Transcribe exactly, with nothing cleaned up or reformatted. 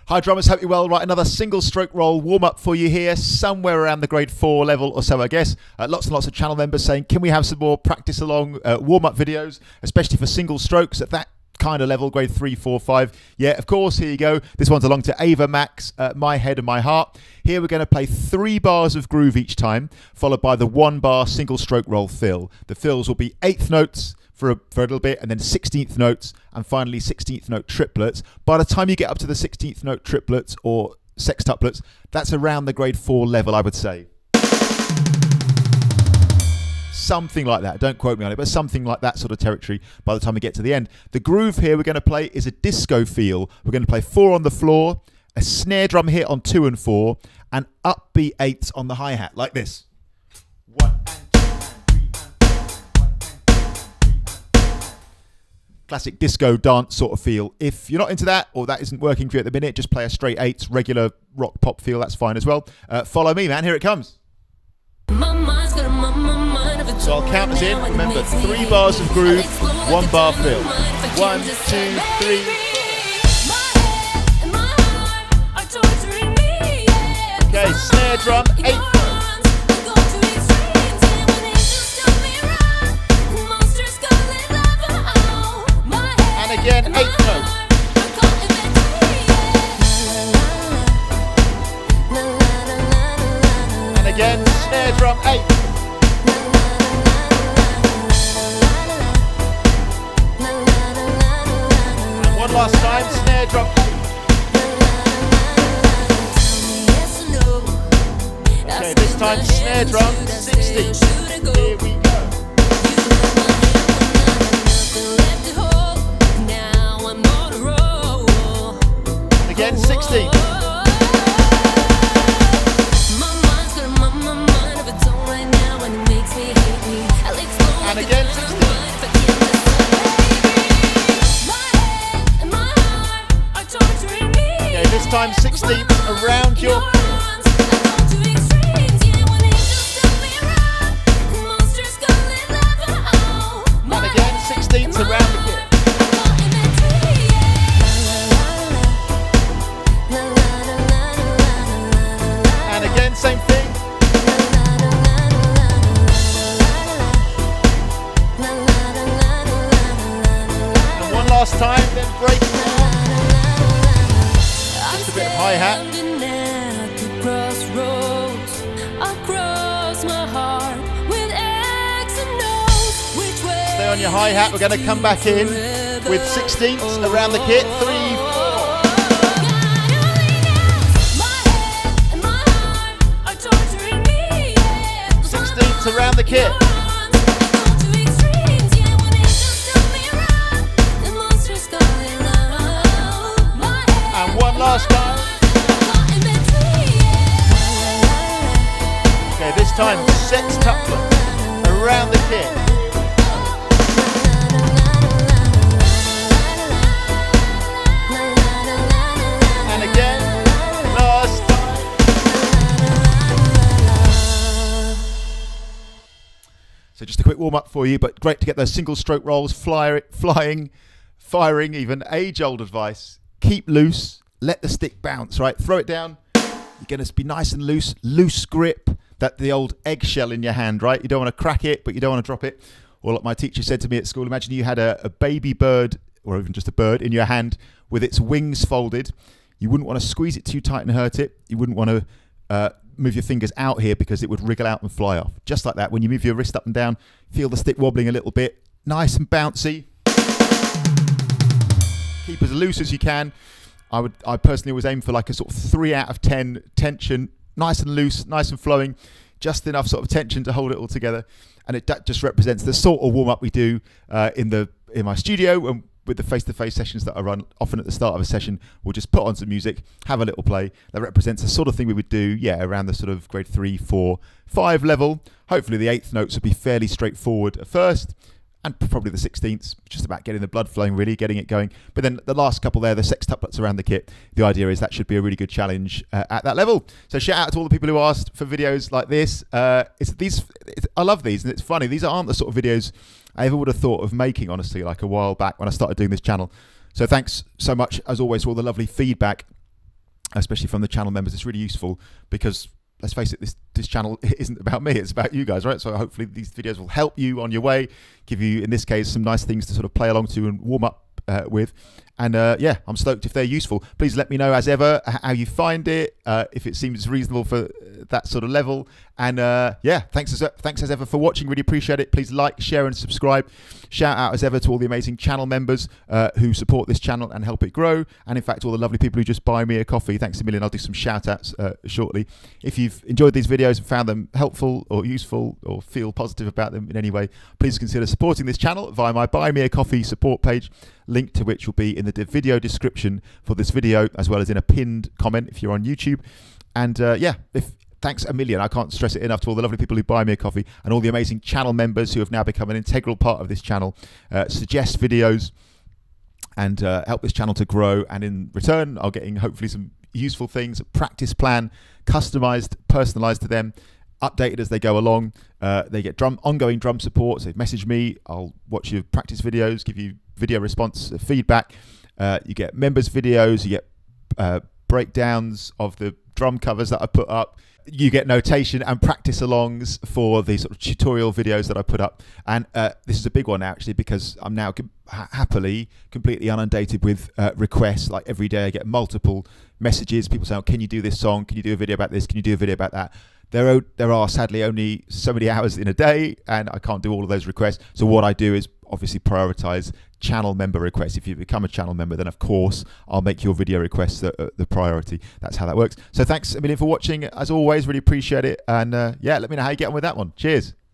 Hi drummers, hope you're well. Right, another single stroke roll warm up for you here, somewhere around the grade four level or so, I guess. Uh, lots and lots of channel members saying, can we have some more practice along uh, warm up videos, especially for single strokes at that kind of level, grade three, four, five. Yeah, of course, here you go. This one's along to Ava Max, uh, My Head and My Heart. Here we're going to play three bars of groove each time, followed by the one bar single stroke roll fill. The fills will be eighth notes for a, for a little bit, and then sixteenth notes, and finally sixteenth note triplets. By the time you get up to the sixteenth note triplets or sextuplets, that's around the grade four level, I would say. Something like that. Don't quote me on it, but something like that sort of territory by the time we get to the end. The groove here we're going to play is a disco feel. We're going to play four on the floor, a snare drum hit on two and four, and upbeat eights on the hi-hat, like this. One and two and three and four. One and two and three and four. Classic disco dance sort of feel. If you're not into that, or that isn't working for you at the minute, just play a straight eights, regular rock pop feel, that's fine as well. Uh, follow me, man. Here it comes. So I'll count us in. Remember, three bars of groove, one bar fill. One, two, three, four. Okay, snare drum, eight notes. And again, eight notes. And again, snare drum, eight. Last time, snare drum. Okay, this time, snare drum, sixty. Here we go. Again, sixty. And again, sixty. This time sixteenth around your and again sixteenth around the kit. And again same thing. And one last time, then break it down. A bit of hi-hat. Stay on your hi-hat. We're going to come back in with sixteenths around the kit. Three, four. Sixteenths around the kit. And one last time. Okay, this time sextuplet around the kit. And again, last time. So just a quick warm up for you, but great to get those single stroke rolls fly, flying, firing even. Age-old advice. Keep loose, let the stick bounce, right? Throw it down. You're going to be nice and loose, loose grip. That the old eggshell in your hand, right? You don't want to crack it, but you don't want to drop it. Or like my teacher said to me at school, imagine you had a, a baby bird, or even just a bird, in your hand with its wings folded. You wouldn't want to squeeze it too tight and hurt it. You wouldn't want to uh, move your fingers out here because it would wriggle out and fly off. Just like that, when you move your wrist up and down, feel the stick wobbling a little bit. Nice and bouncy. Keep as loose as you can. I would, I personally always aim for like a sort of three out of ten tension, nice and loose, nice and flowing, just enough sort of tension to hold it all together. And it that just represents the sort of warm up we do uh, in the in my studio and with the face-to-face sessions that I run. Often at the start of a session, we'll just put on some music, have a little play. That represents the sort of thing we would do, yeah, around the sort of grade three, four, five level. Hopefully the eighth notes would be fairly straightforward at first. And probably the sixteenths, just about getting the blood flowing, really, getting it going. But then the last couple there, the sextuplets around the kit, the idea is that should be a really good challenge uh, at that level. So shout out to all the people who asked for videos like this. Uh, it's these, it's, I love these, and it's funny. These aren't the sort of videos I ever would have thought of making, honestly, like a while back when I started doing this channel. So thanks so much, as always, for all the lovely feedback. especially from the channel members. It's really useful because, let's face it, this this channel isn't about me, it's about you guys, right? So hopefully these videos will help you on your way, give you, in this case, some nice things to sort of play along to and warm up uh, with. And uh, yeah, I'm stoked if they're useful. Please let me know, as ever, how you find it, uh, if it seems reasonable for that sort of level. And uh, yeah, thanks as, thanks as ever for watching. Really appreciate it. Please like, share, and subscribe. Shout out as ever to all the amazing channel members uh, who support this channel and help it grow. And in fact, all the lovely people who just buy me a coffee. Thanks a million. I'll do some shout outs uh, shortly. If you've enjoyed these videos and found them helpful or useful or feel positive about them in any way, please consider supporting this channel via my Buy Me a Coffee support page, link to which will be in the video description for this video, as well as in a pinned comment if you're on YouTube. And uh, yeah, if thanks a million. I can't stress it enough to all the lovely people who buy me a coffee and all the amazing channel members who have now become an integral part of this channel, uh, suggest videos and uh, help this channel to grow. And in return, I'll getting hopefully some useful things, a practice plan, customized, personalized to them, updated as they go along. Uh, they get drum ongoing drum support. So message me, I'll watch your practice videos, give you video response, uh, feedback. Uh, you get members videos, you get uh, breakdowns of the drum covers that I put up. You get notation and practice alongs for the sort of tutorial videos that I put up. And uh, this is a big one actually, because I'm now com ha happily completely inundated with uh, requests. Like every day I get multiple messages, people saying, oh, can you do this song? Can you do a video about this? Can you do a video about that? There are, there are sadly only so many hours in a day, and I can't do all of those requests. So what I do is obviously prioritize channel member requests. If you become a channel member, then of course I'll make your video requests the, the priority. That's how that works. So thanks a million for watching. As always, really appreciate it. And uh, yeah, let me know how you get on with that one. Cheers.